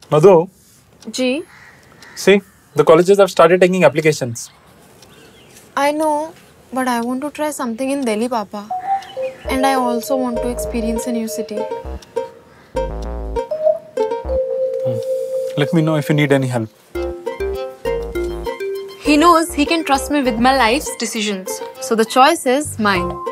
Madhu, Ji, see, the colleges have started taking applications. I know, but I want to try something in Delhi, Papa. And I also want to experience a new city. Let me know if you need any help. He knows he can trust me with my life's decisions. So the choice is mine.